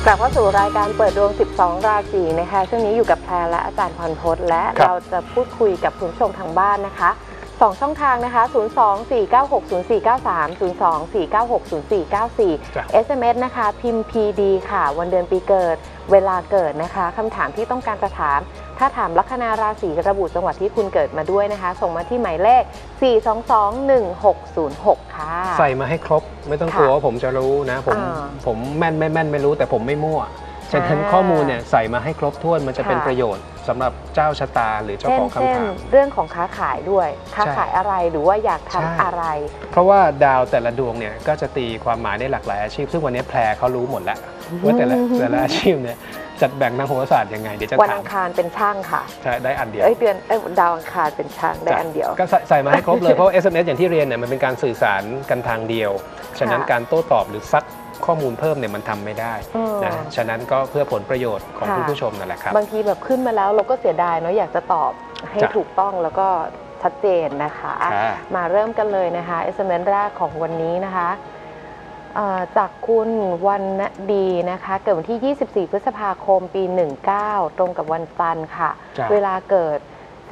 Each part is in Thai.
กลับเข้าสู่รายการเปิดดวง 12 ราศีนะคะช่วงนี้อยู่กับแพรและอาจารย์พรพจน์และเราจะพูดคุยกับคุณผู้ชมทางบ้านนะคะ2 ช่องทางนะคะ 024960493 024960494 SMS นะคะพิมพ์ PD ค่ะวันเดือนปีเกิดเวลาเกิดนะคะคำถามที่ต้องการจะถามถ้าถามลัคนาราศีระบุจังหวัดที่คุณเกิดมาด้วยนะคะส่งมาที่หมายเลข 4221606 ค่ะใส่มาให้ครบไม่ต้องกลัวว่าผมจะรู้นะผมแม่นไม่รู้แต่ผมไม่มั่วฉะนั้นข้อมูลเนี่ยใส่มาให้ครบถ้วนมันจะเป็นประโยชน์สำหรับเจ้าชะตาหรือเจ้าของคำถามเรื่องของค้าขายด้วยค้าขายอะไรหรือว่าอยากทำอะไรเพราะว่าดาวแต่ละดวงเนี่ยก็จะตีความหมายได้หลากหลายอาชีพซึ่งวันนี้แพรเขารู้หมดแล้วว่าแต่ละอาชีพเนี่ยจัดแบ่งทางโหราศาสตร์ยังไงเดี๋ยวจะถามวันอังคารเป็นช่างค่ะใช่ได้อันเดียวดาวอังคารเป็นช่างได้อันเดียวก็ใส่มาให้ครบเลยเพราะ SMS อย่างที่เรียนเนี่ยมันเป็นการสื่อสารกันทางเดียวฉะนั้นการโต้ตอบหรือซักข้อมูลเพิ่มเนี่ยมันทำไม่ได้นะฉะนั้นก็เพื่อผลประโยชน์ของผู้ชมนั่นแหละครับบางทีแบบขึ้นมาแล้วเราก็เสียดายเนาะอยากจะตอบให้ถูกต้องแล้วก็ชัดเจนนะคะมาเริ่มกันเลยนะคะ SMS แรกของวันนี้นะคะจากคุณวันณดีนะคะเกิดวันที่ 24 พฤษภาคม ปี 19 ตรงกับวันจันทร์ค่ะเวลาเกิด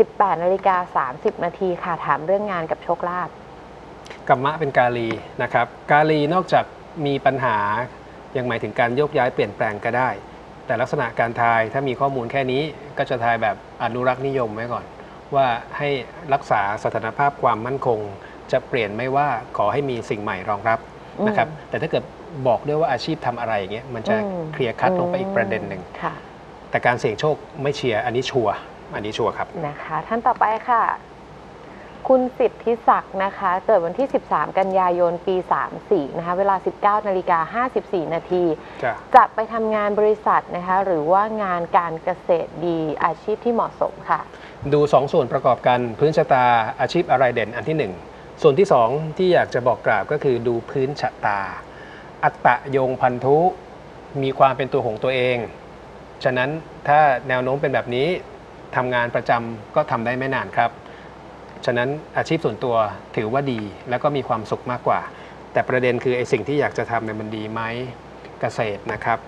18:30 นาทีค่ะถามเรื่องงานกับโชคลาภกัมมะเป็นกาลีนะครับกาลีนอกจากมีปัญหายังหมายถึงการโยกย้ายเปลี่ยนแปลงก็ได้แต่ลักษณะการทายถ้ามีข้อมูลแค่นี้ก็จะทายแบบอนุรักษ์นิยมไว้ก่อนว่าให้รักษาสถานภาพความมั่นคงจะเปลี่ยนไม่ว่าขอให้มีสิ่งใหม่รองรับนะครับแต่ถ้าเกิดบอกด้วยว่าอาชีพทำอะไรอย่างเงี้ยมันจะเคลียร์คัดลงไปอีกประเด็นหนึ่งแต่การเสี่ยงโชคไม่เชียร์อันนี้ชัวร์ครับนะคะท่านต่อไปค่ะคุณสิทธิศักดิ์นะคะเกิดวันที่ 13 กันยายน ปี 34 นะคะเวลา 19:54 นาทีจะไปทำงานบริษัทนะคะหรือว่างานการเกษตรดีอาชีพที่เหมาะสมค่ะดู2 ส่วนประกอบกันพื้นชะตาอาชีพอะไรเด่นอันที่1ส่วนที่2ที่อยากจะบอกกล่าวก็คือดูพื้นชะตาอัตตะโยงพันธุมีความเป็นตัวของตัวเองฉะนั้นถ้าแนวโน้มเป็นแบบนี้ทำงานประจำก็ทำได้ไม่นานครับฉะนั้นอาชีพส่วนตัวถือว่าดีแล้วก็มีความสุขมากกว่าแต่ประเด็นคือไอ้สิ่งที่อยากจะทำเนี่ยมันดีไหมเกษตรนะครับ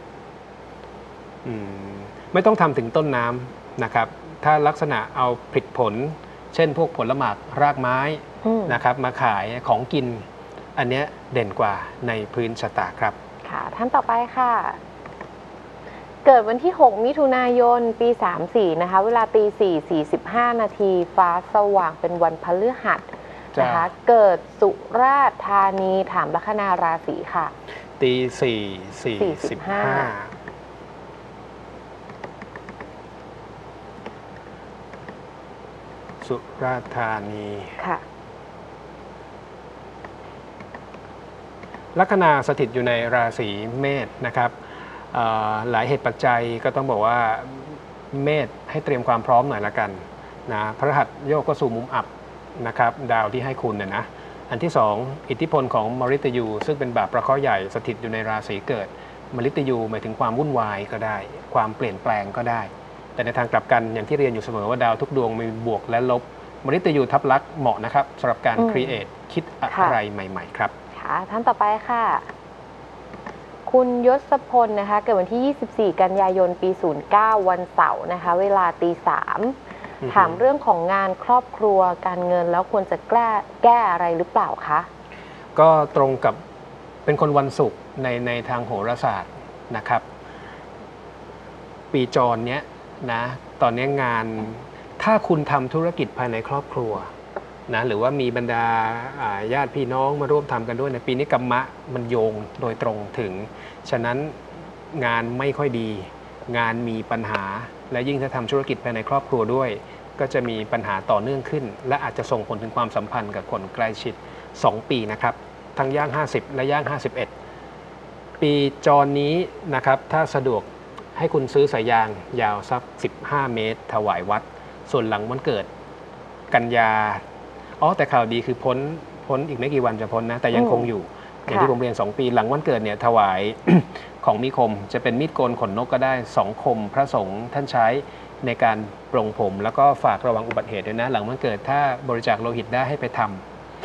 ไม่ต้องทำถึงต้นน้ำนะครับถ้าลักษณะเอาผลิตผลเช่นพวกผลหมากรากไม้นะครับมาขายของกินอันนี้เด่นกว่าในพื้นชะตาครับค่ะท่านต่อไปค่ะเกิดวันที่ 6 มิถุนายน ปี 34 นะคะเวลา 4:45 นาทีฟ้าสว่างเป็นวันพฤหัสนะคะเกิดสุราษฎร์ธานีถามลัคนาราศีค่ะ 4:45สุราษฎร์ธานีค่ะลัคนาสถิตอยู่ในราศีเมษนะครับหลายเหตุปัจจัยก็ต้องบอกว่าเมษให้เตรียมความพร้อมหน่อยละกันนะพฤหัสโยกก็สู่มุมอับนะครับดาวที่ให้คุณเนี่ยนะอันที่2อิทธิพลของมฤตยูซึ่งเป็นบาปประเคราะห์ใหญ่สถิตอยู่ในราศีเกิดมฤตยูหมายถึงความวุ่นวายก็ได้ความเปลี่ยนแปลงก็ได้แต่ในทางกลับกันอย่างที่เรียนอยู่เสมอว่าดาวทุกดวงมีบวกและลบมฤตยูทับลักษณ์เหมาะนะครับสำหรับการครีเอทคิดอะไรใหม่ๆครับค่ะท่านต่อไปค่ะคุณยศพลนะคะเกิดวันที่ 24 กันยายน ปี 09 วันเสาร์นะคะเวลา 3:00 ถามเรื่องของงานครอบครัวการเงินแล้วควรจะแก้อะไรหรือเปล่าคะก็ตรงกับเป็นคนวันศุกร์ในทางโหราศาสตร์นะครับปีจรเนี้ยนะตอนนี้งานถ้าคุณทำธุรกิจภายในครอบครัวนะหรือว่ามีบรรดาญาติพี่น้องมาร่วมทำกันด้วยในปีนี้กัมมะมันโยงโดยตรงถึงฉะนั้นงานไม่ค่อยดีงานมีปัญหาและยิ่งถ้าทำธุรกิจภายในครอบครัวด้วยก็จะมีปัญหาต่อเนื่องขึ้นและอาจจะส่งผลถึงความสัมพันธ์กับคนใกล้ชิด2 ปีนะครับทั้งย่าง50และย่าง51ปีจรนี้นะครับถ้าสะดวกให้คุณซื้อสายยางยาวสัก15 เมตรถวายวัดส่วนหลังวันเกิดกันยาแต่ข่าวดีคือพ้นอีกไม่กี่วันจะพ้นนะแต่ยังคงอยู่อย่างที่ผมเรียน2 ปีหลังวันเกิดเนี่ยถวาย ของมีคมจะเป็นมีดโกนขนนกก็ได้2 คมพระสงฆ์ท่านใช้ในการปรงผมแล้วก็ฝากระวังอุบัติเหตุด้วยนะหลังวันเกิดถ้าบริจาคโลหิตได้ให้ไปทำ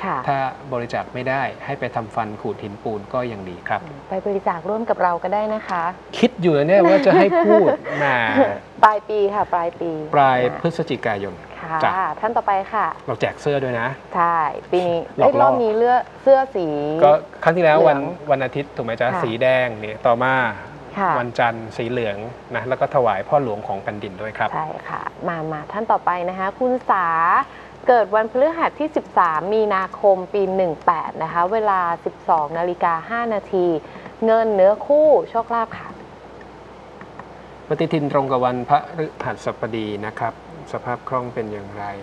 ค่ะถ้าบริจาคไม่ได้ให้ไปทำฟันขูดหินปูนก็ยังดีครับไปบริจาคร่วมกับเราก็ได้นะคะคิดอยู่เนี่ยว่าจะให้พูดมาปลายปีค่ะปลายปีปลายนะพฤศจิกายนค่ะจ้ะท่านต่อไปค่ะเราแจกเสื้อด้วยนะใช่ปีนี้หลอกล่อรอบนี้เสื้อสีก็ครั้งที่แล้วเหลืวัอน งวันอาทิตย์ถูกไหมจ๊ะค่ะสีแดงเนี่ยต่อมาค่ะวันจันทร์สีเหลืองนะแล้วก็ถวายพ่อหลวงของแผ่นดินด้วยครับใช่ค่ะมาท่านต่อไปนะคะคุณสาเกิดวันพฤหัสที่ 13 มีนาคมปี 18 นะคะเวลา 12:05 นาทีเงินเนื้อคู่โชคลาภค่ะปฏิทินตรงกับวันพระฤหัสบดีนะครับ สภาพคล่องเป็นอย่างไร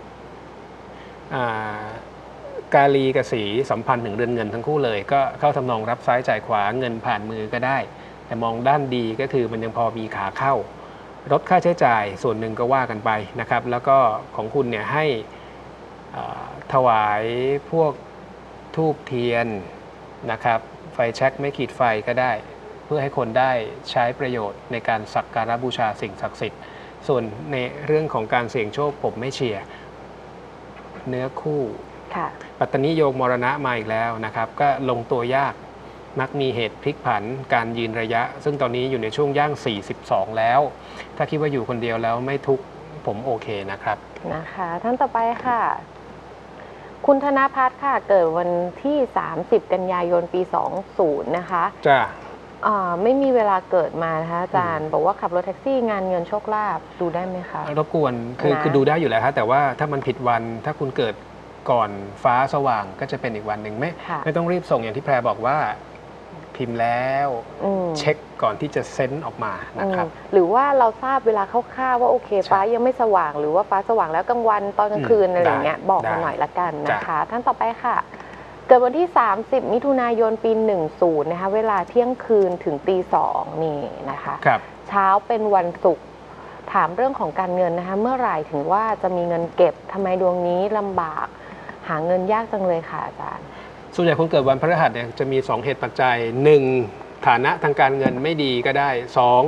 กาลีกับสีสัมพันธ์ถึงเรือนเงินทั้งคู่เลย ก็เข้าทำนองรับซ้ายจ่ายขวาเงินผ่านมือก็ได้ แต่มองด้านดีก็คือมันยังพอมีขาเข้าลดค่าใช้จ่ายส่วนหนึ่งก็ว่ากันไปนะครับ แล้วก็ของคุณเนี่ยให้ถวายพวกธูปเทียนนะครับไฟแช็กไม่ขีดไฟก็ได้ เพื่อให้คนได้ใช้ประโยชน์ในการสักการะบูชาสิ่งศักดิ์สิทธิ์ส่วนในเรื่องของการเสี่ยงโชคผมไม่เชียร์เนื้อคู่ปัตตนิโยกมรณะมาอีกแล้วนะครับก็ลงตัวยากมักมีเหตุพลิกผันการยืนระยะ ซึ่งตอนนี้อยู่ในช่วงย่าง 42 แล้วถ้าคิดว่าอยู่คนเดียวแล้วไม่ทุกข์ผมโอเคนะครับนะคะท่านต่อไปค่ะคุณธนภัทรค่ะเกิดวันที่ 30 กันยายนปี 20 นะคะจ้าไม่มีเวลาเกิดมานะคะอาจารย์บอกว่าขับรถแท็กซี่งานเงินโชคลาภดูได้ไหมคะรบกวนคือดูได้อยู่แล้วฮะแต่ว่าถ้ามันผิดวันถ้าคุณเกิดก่อนฟ้าสว่างก็จะเป็นอีกวันหนึ่งไม่ต้องรีบส่งอย่างที่แพรบอกว่าพิมพ์แล้วเช็คก่อนที่จะเซ็นออกมานะครับหรือว่าเราทราบเวลาคร่าวๆว่าโอเคฟ้ายังไม่สว่างหรือว่าฟ้าสว่างแล้วกลางวันตอนกลางคืนอะไรอย่างเงี้ยบอกมาหน่อยละกันนะคะท่านต่อไปค่ะเกิดวันที่ 30 มิถุนายนปี 10 นะคะเวลาเที่ยงคืนถึงตี 2นี่นะคะเช้าเป็นวันศุกร์ถามเรื่องของการเงินนะคะเมื่อไหร่ถึงว่าจะมีเงินเก็บทำไมดวงนี้ลำบากหาเงินยากจังเลยค่ะอาจารย์ส่วนใหญ่คนเกิดวันพฤหัสเนี่ยจะมี2เหตุปัจจัย1ฐานะทางการเงินไม่ดีก็ได้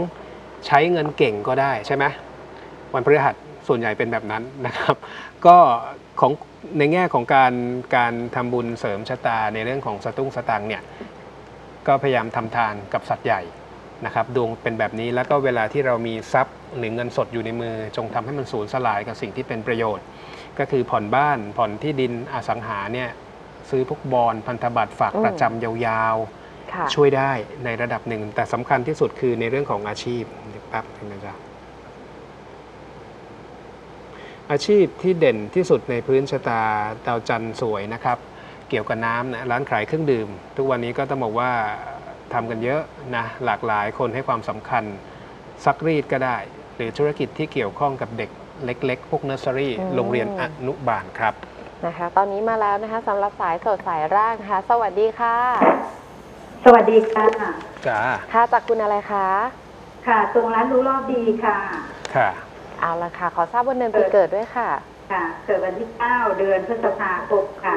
2ใช้เงินเก่งก็ได้ใช่ไหมวันพฤหัสส่วนใหญ่เป็นแบบนั้นนะครับก็ของในแง่ของการทำบุญเสริมชะตาในเรื่องของสตุ้งสตังเนี่ยก็พยายามทำทานกับสัตว์ใหญ่นะครับดวงเป็นแบบนี้แล้วก็เวลาที่เรามีทรัพย์หรือเงินสดอยู่ในมือจงทำให้มันสูญสลายกับสิ่งที่เป็นประโยชน์ก็คือผ่อนบ้านผ่อนที่ดินอสังหาเนี่ยซื้อพวกบอนด์พันธบัตรฝากประจำยาวๆช่วยได้ในระดับหนึ่งแต่สำคัญที่สุดคือในเรื่องของอาชีพเดี๋ยวแป๊บนึงนะจ๊ะอาชีพที่เด่นที่สุดในพื้นชะตาดาวจันทร์สวยนะครับเกี่ยวกับน้ำนะร้านขายเครื่องดื่มทุกวันนี้ก็ต้องบอกว่าทำกันเยอะนะหลากหลายคนให้ความสำคัญซักรีดก็ได้หรือธุรกิจที่เกี่ยวข้องกับเด็กเล็กๆพวกเนอร์เซอรี่โรงเรียนอนุบาลครับนะคะตอนนี้มาแล้วนะคะสำหรับสายสดสายร่างค่ะสวัสดีค่ะสวัสดีค่ะจ้าค่ะจากคุณอะไรคะค่ะตรงร้านรู้รอบดีค่ะค่ะเอาละค่ะขอทราบวันเดือนปีเกิดด้วยค่ะค่ะเกิดวันที่ 9 เดือนพฤษภาคมค่ะ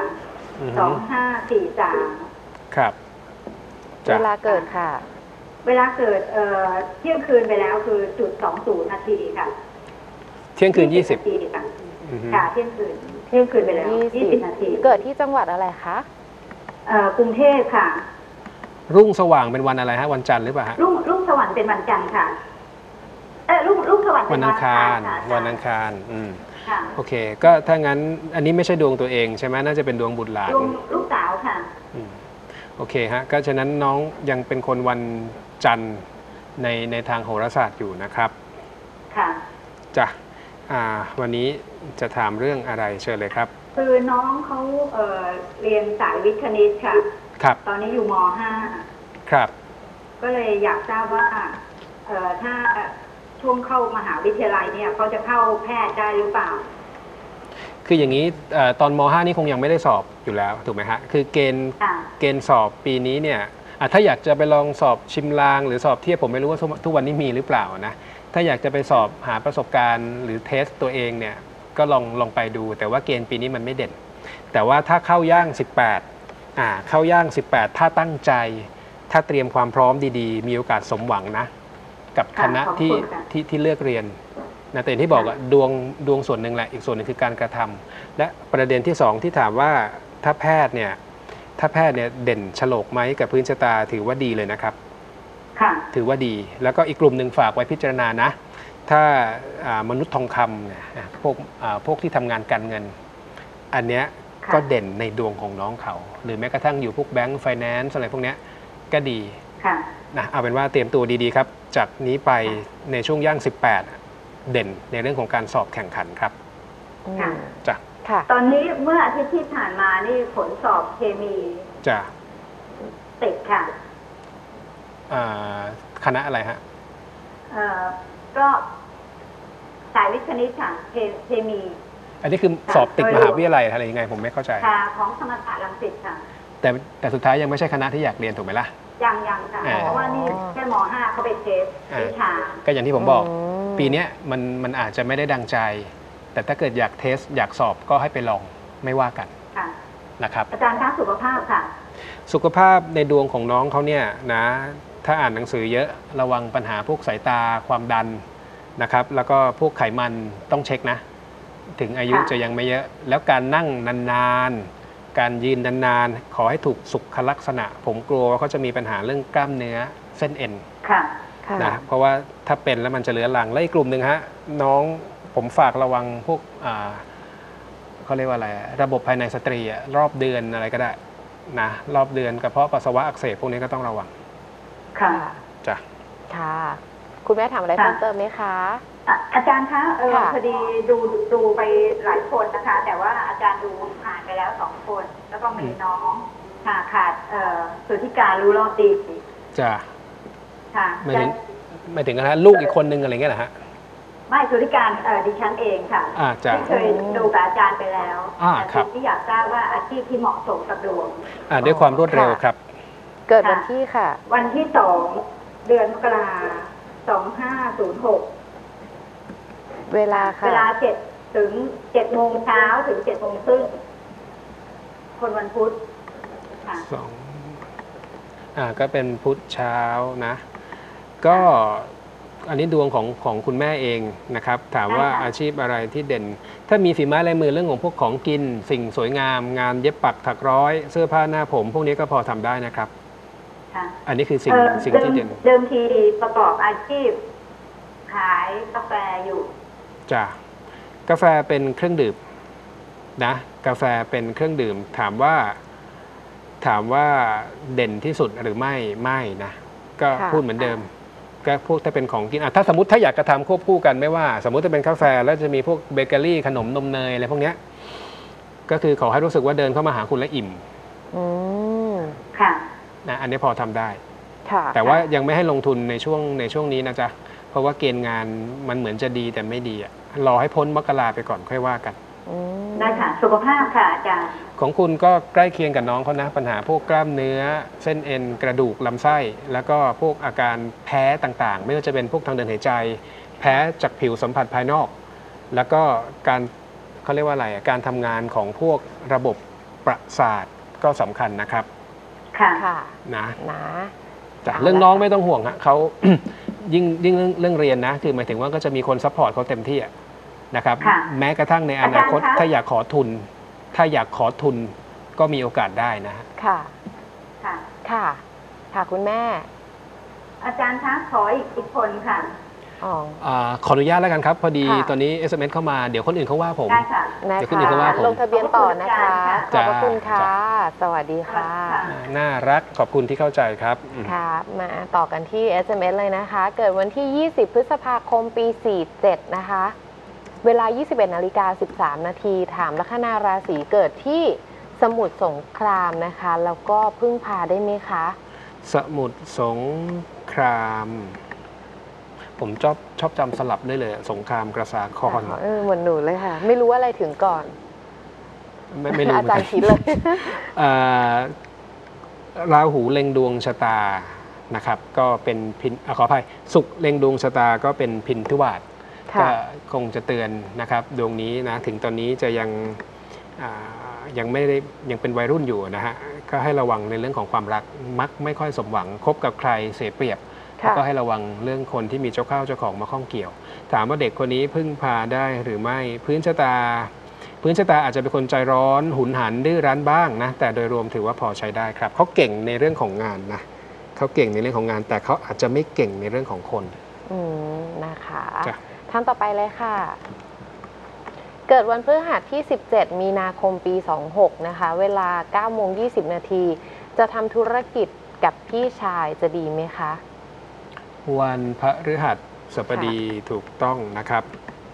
2543 ครับเวลาเกิดค่ะเวลาเกิดเที่ยงคืนไปแล้วคือจุด20 นาทีค่ะเที่ยงคืน20 นาทีค่ะค่ะเที่ยงคืนไปแล้ว20 นาทีเกิดที่จังหวัดอะไรคะกรุงเทพค่ะรุ่งสว่างเป็นวันอะไรฮะวันจันทร์หรือเปล่าฮะรุ่งสว่างเป็นวันจันทร์ค่ะรุ่งสว่างเป็นวันอังคารวันอังคารโอเคก็ถ้างั้นอันนี้ไม่ใช่ดวงตัวเองใช่ไหมน่าจะเป็นดวงบุตรหลานดวงลูกสาวค่ะโอเคฮะก็ฉะนั้นน้องยังเป็นคนวันจันทร์ในทางโหราศาสตร์อยู่นะครับค่ะจ้ะวันนี้จะถามเรื่องอะไรเชิญเลยครับคือน้องเขาเรียนสายวิทย์คณิตค่ะครับตอนนี้อยู่ม.5 ครับก็เลยอยากทราบว่าถ้าช่วงเข้ามหาวิทยาลัยเนี่ยเขาจะเข้าแพทย์ได้หรือเปล่าคืออย่างนี้ตอนม.5 นี่คงยังไม่ได้สอบอยู่แล้วถูกไหมฮะคือเกณฑ์สอบปีนี้เนี่ยถ้าอยากจะไปลองสอบชิมลางหรือสอบเทียบผมไม่รู้ว่าทุกวันนี้มีหรือเปล่านะถ้าอยากจะไปสอบหาประสบการณ์หรือเทสตัวเองเนี่ยก็ลองไปดูแต่ว่าเกณฑ์ปีนี้มันไม่เด่นแต่ว่าถ้าเข้าย่าง18เข้าย่าง18ถ้าตั้งใจถ้าเตรียมความพร้อมดีๆมีโอกาสสมหวังนะกับคณะที่เลือกเรียนนะแต่ที่บอกดวงส่วนหนึ่งแหละอีกส่วนหนึ่งคือการกระทำและประเด็นที่2ที่ถามว่าถ้าแพทย์เนี่ยเด่นโฉลกไหมกับพื้นชะตาถือว่าดีเลยนะครับค่ะถือว่าดี แล้วก็อีกกลุ่มหนึ่งฝากไว้พิจารณานะ ถ้ามนุษย์ทองคำเนี่ยพวกที่ทำงานการเงิน อันเนี้ยค่ะก็เด่นในดวงของน้องเขา หรือแม้กระทั่งอยู่พวกแบงก์ไฟแนนซ์อะไรพวกเนี้ยก็ดีค่ะนะเอาเป็นว่าเตรียมตัวดีๆครับ จากนี้ไปในช่วงย่าง 18 เด่นในเรื่องของการสอบแข่งขันครับค่ะจ้ะค่ะตอนนี้เมื่ออาทิตย์ที่ผ่านมานี่ผลสอบเคมีจ้ะติดค่ะคณะอะไรฮะก็สายวิทย์คณิตค่ะเคมีอันนี้คือสอบติดมหาวิทยาลัยอะไรยังไงผมไม่เข้าใจค่ะของธรรมศาสตร์รังสิตค่ะแต่สุดท้ายยังไม่ใช่คณะที่อยากเรียนถูกไหมล่ะยังค่ะอ๋อเพราะว่านี่แค่ม .5 เขาไปเทสวิชาก็อย่างที่ผมบอกอืมปีเนี้ยมันอาจจะไม่ได้ดังใจ แต่ถ้าเกิดอยากเทสอยากสอบก็ให้ไปลองไม่ว่ากันค่ะนะครับอาจารย์คะสุขภาพค่ะสุขภาพในดวงของน้องเขาเนี่ยนะถ้าอ่านหนังสือเยอะระวังปัญหาพวกสายตาความดันนะครับแล้วก็พวกไขมันต้องเช็คนะ ถึงอายุค่ะจะยังไม่เยอะ แล้วการนั่งนานๆ การยืนนานๆ ขอให้ถูกสุขลักษณะ ผมกลัวว่าเขาจะมีปัญหาเรื่องกล้ามเนื้อเส้นเอ็นค่ะค่ะนะเพราะว่าถ้าเป็นแล้วมันจะเรื้อรังและอีกกลุ่มหนึ่งฮะน้องผมฝากระวังพวกเขาเรียกว่าอะไรระบบภายในสตรีอะรอบเดือนอะไรก็ได้นะรอบเดือนกระเพาะปัสสาวะอักเสบพวกนี้ก็ต้องระวังค่ะจ้ะค่ะ คุณแม่ถามอะไรค่ะเพิ่มเติมไหมคะอาจารย์คะค่ะพอดีดูไปหลายคนนะคะ แต่ว่าอาจารย์ดูผ่านไปแล้ว2 คน แล้วก็มีน้องค่ะขาดสุทธิการรู้รอดดีจ้ะค่ะไม่ถึงนะลูกอีกคนนึงอะไรเงี้ยเหรอฮะไม่สุทธิการดิฉันเองค่ะจ้ะที่เคยดูกับอาจารย์ไปแล้วครับแต่ที่อยากทราบว่าอาชีพที่เหมาะสมกับดวงด้วยความรวดเร็วครับเกิดวันที่ค่ะวันที่2 เดือนมกรา2506 เวลาค่ะเวลา7 ถึง 7 โมงเช้าถึง 7 โมงครึ่งคนวันพุธค่ะก็เป็นพุธเช้านะก็อันนี้ดวงของคุณแม่เองนะครับถามว่าได้ค่ะอาชีพอะไรที่เด่น ถ้ามีฝีไม้ลายมือเรื่องของพวกของกิน สิ่งสวยงาม งานเย็บปักถักร้อย เสื้อผ้าหน้าผม พวกนี้ก็พอทำได้นะครับค่ะอันนี้คือสิ่งที่เด่นเดิมทีประกอบอาชีพ ขายกาแฟอยู่จ้ะกาแฟเป็นเครื่องดื่มนะกาแฟเป็นเครื่องดื่มถามว่าเด่นที่สุดหรือไม่นะก็ค่ะพูดเหมือนเดิมก็พวกถ้าเป็นของกินถ้าสมมติถ้าอยากกระทำควบคู่กันไม่ว่า สมมติถ้าเป็นกาแฟแล้วจะมีพวกเบเกอรี่ขนมนมเนยอะไรพวกเนี้ยก็คือขอให้รู้สึกว่าเดินเข้ามาหาคุณและอิ่มอืมค่ะนะอันนี้พอทำได้ค่ะแต่ว่ายังไม่ให้ลงทุนในช่วงนี้นะจ๊ะเพราะว่าเกณฑ์งานมันเหมือนจะดีแต่ไม่ดีอะรอให้พ้นมกราไปก่อนค่อยว่ากันอืมได้ค่ะ สุขภาพค่ะอาจารย์ของคุณก็ใกล้เคียงกับน้องเขานะปัญหาพวกกล้ามเนื้อ เส้นเอ็นกระดูกลำไส้ แล้วก็พวกอาการแพ้ต่างๆ ไม่ว่าจะเป็นพวกทางเดินหายใจ แพ้จากผิวสัมผัสภายนอก แล้วก็การเขาเรียกว่าอะไรการทำงานของพวกระบบประสาทก็สำคัญนะครับค่ะค่ะนะนะจ้ะเอาละเรื่องน้องไม่ต้องห่วงฮะเขา ยิ่งเรื่องเรียนนะคือหมายถึงว่าก็จะมีคนซัพพอร์ตเขาเต็มที่อะนะครับค่ะแม้กระทั่งในอนาคตอาจารย์คะถ้าอยากขอทุนก็มีโอกาสได้นะฮะค่ะค่ะค่ะ ค่ะคุณแม่อาจารย์คะขออีกคนค่ะอ๋อขออนุญาตแล้วกันครับ พอดีค่ะตอนนี้ SMS เข้ามาเดี๋ยวคนอื่นเขาว่าผมได้ค่ะนะเดี๋ยวคุณคะอีกก็ว่าผมลงทะเบียนต่อนะคะ ขจ้าอบพระคุณค่ะจ้าสวัสดีค่ะค่ะน่ารักขอบคุณที่เข้าใจครับอืมค่ะ มาต่อกันที่ SMS เลยนะคะ เกิดวันที่ 20 พฤษภาคม ปี 47 นะคะ เวลา 21:13 นาทีถามลัคนาราศีเกิดที่สมุทรสงครามนะคะ แล้วก็พึ่งพาได้ไหมคะสมุทรสงคราม ผมชอบจำสลับได้เลย สงครามกระสาครเหมือนหนูเลยค่ะ ไม่รู้ว่าอะไรถึงก่อนไม่รู้อาเหมือนจารกันย์คิดเลยราหูเล็งดวงชะตานะครับ ก็เป็นขออภัยศุกร์เล็งดวงชะตาก็เป็นพินทุบาทค่ะก็คงจะเตือนนะครับดวงนี้นะถึงตอนนี้จะยังไม่ได้ยังเป็นวัยรุ่นอยู่นะฮะก็ให้ระวังในเรื่องของความรักมักไม่ค่อยสมหวังคบกับใครเสียเปรียบค่ะแล้วก็ให้ระวังเรื่องคนที่มีเจ้าเข้าเจ้าของมาข้องเกี่ยว ถามว่าเด็กคนนี้พึ่งพาได้หรือไม่พื้นชะตาพื้นชะตาอาจจะเป็นคนใจร้อนหุนหันดื้อรั้นบ้างนะแต่โดยรวมถือว่าพอใช้ได้ครับเขาเก่งในเรื่องของงานนะเขาเก่งในเรื่องของงานแต่เขาอาจจะไม่เก่งในเรื่องของคนนะคะท่านต่อไปเลยค่ะเกิดวันพฤหัสที่17มีนาคมปี26นะคะเวลา 9:20 นาทีจะทำธุรกิจกับพี่ชายจะดีไหมคะวันพฤหัสบดีถูกต้องนะครับ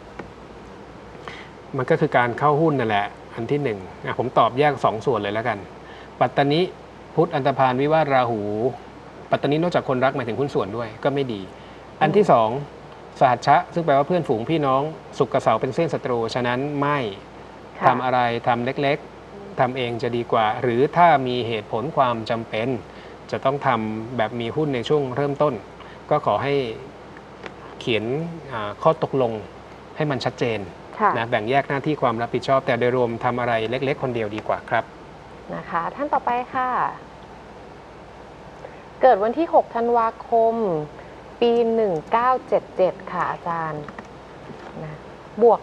มันก็คือการเข้าหุ้นนั่นแหละอันที่หนึ่งผมตอบแยก2ส่วนเลยแล้วกันปัตตนิพุธอันธพาลวิวาทราหูปัตตนินอกจากคนรักหมายถึงหุ้นส่วนด้วยก็ไม่ดีอันที่สองสหัชชะซึ่งแปลว่าเพื่อนฝูงพี่น้องศุกร์กับเสาร์เป็นเส้นศัตรูฉะนั้นไม่ทำอะไรทำเล็กๆทำเองจะดีกว่าหรือถ้ามีเหตุผลความจำเป็นจะต้องทำแบบมีหุ้นในช่วงเริ่มต้นก็ขอให้เขียนข้อตกลงให้มันชัดเจนนะแบ่งแยกหน้าที่ความรับผิดชอบแต่โดยรวมทำอะไรเล็กๆคนเดียวดีกว่าครับนะคะท่านต่อไปค่ะเกิดวันที่6ธันวาคมปี1977ค่ะอาจารย์นะบวก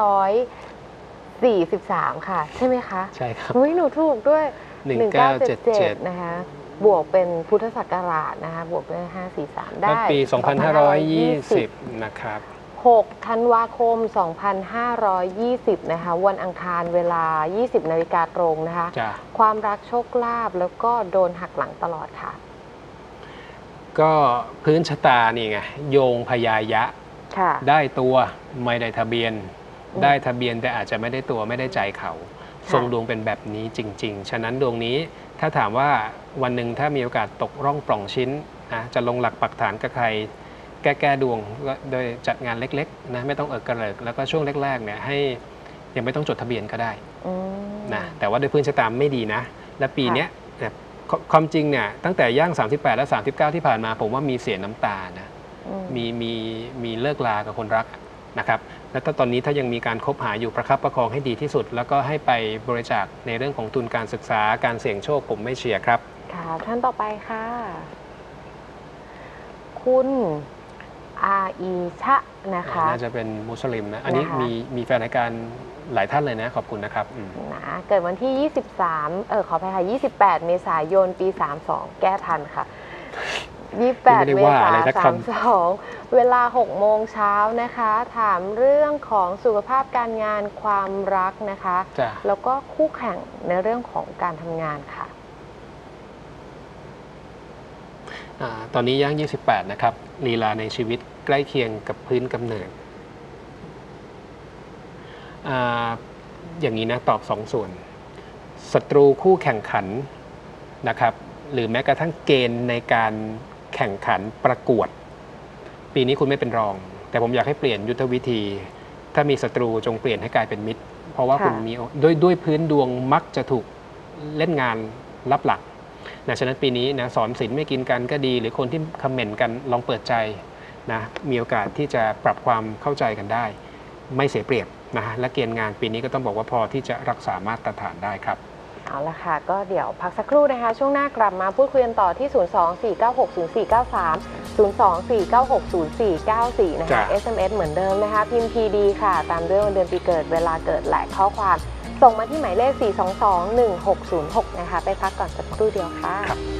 543ค่ะใช่ไหมคะใช่ครับหนูถูกด้วย1977นะคะบวกเป็นพุทธศักราชนะคะบวกเป็น543ได้ปี2520นะครับ 6ธันวาคม2520นะคะวันอังคารเวลา 20 นาฬิกาตรงนะคะความรักโชคลาภแล้วก็โดนหักหลังตลอดค่ะก็พื้นชะตานี่ไงโยงพยายะได้ตัวไม่ได้ทะเบียนได้ทะเบียนแต่อาจจะไม่ได้ตัวไม่ได้ใจเขาทรงดวงเป็นแบบนี้จริงๆฉะนั้นดวงนี้ถ้าถามว่าวันหนึ่งถ้ามีโอกาสตกร่องปล่องชิ้นนะจะลงหลักปักฐานกับใครแก้ดวงโดยจัดงานเล็กๆนะไม่ต้องกระเริกแล้วก็ช่วงแรกๆเนี่ยให้ยังไม่ต้องจดทะเบียนก็ได้นะแต่ว่าโดยพื้นชะตาไม่ดีนะและปีนี้ความจริงเนี่ยตั้งแต่ย่าง38และ39ที่ผ่านมาผมว่ามีเสียน้ำตานะมีเลิกลากับคนรักนะครับแล้วตอนนี้ถ้ายังมีการคบหาอยู่ประคับประคองให้ดีที่สุดแล้วก็ให้ไปบริจาคในเรื่องของทุนการศึกษาการเสี่ยงโชคผมไม่เชียร์ครับค่ะท่านต่อไปค่ะคุณอาอีชะนะคะน่าจะเป็นมุสลิมนะอันนี้มีแฟนรายการหลายท่านเลยนะขอบคุณนะครับนะเกิดวันที่23ขออภัยค่ะ28เมษายนปี32แก้ทันค่ะ28เมษายน32เวลา6โมงเช้านะคะถามเรื่องของสุขภาพการงานความรักนะคะแล้วก็คู่แข่งในเรื่องของการทำงานค่ะตอนนี้ย่าง28นะครับลีลาในชีวิตใกล้เคียงกับพื้นกำเนิดอย่างนี้นะตอบ2ส่วนศัตรูคู่แข่งขันนะครับหรือแม้กระทั่งเกณฑ์ในการแข่งขันประกวดปีนี้คุณไม่เป็นรองแต่ผมอยากให้เปลี่ยนยุทธวิธีถ้ามีศัตรูจงเปลี่ยนให้กลายเป็นมิตรเพราะว่าคุณมีด้วยพื้นดวงมักจะถูกเล่นงานลับหลักฉะนั้นปีนี้นะสอนศีลไม่กินกันก็ดีหรือคนที่คอมเมนต์กันลองเปิดใจนะมีโอกาสที่จะปรับความเข้าใจกันได้ไม่เสียเปรียบนะฮะและเกณฑ์งานปีนี้ก็ต้องบอกว่าพอที่จะรักษามาตรฐานได้ครับเอาละค่ะก็เดี๋ยวพักสักครู่นะคะช่วงหน้ากลับมาพูดคุยกันต่อที่024960493 024960494นะคะ SMS เหมือนเดิมนะคะพิมพ์ PD ค่ะตามด้วยวันเดือนปีเกิดเวลาเกิดและข้อความส่งมาที่หมายเลข4221606นะคะไปพักก่อนสักครู่เดียวค่ะ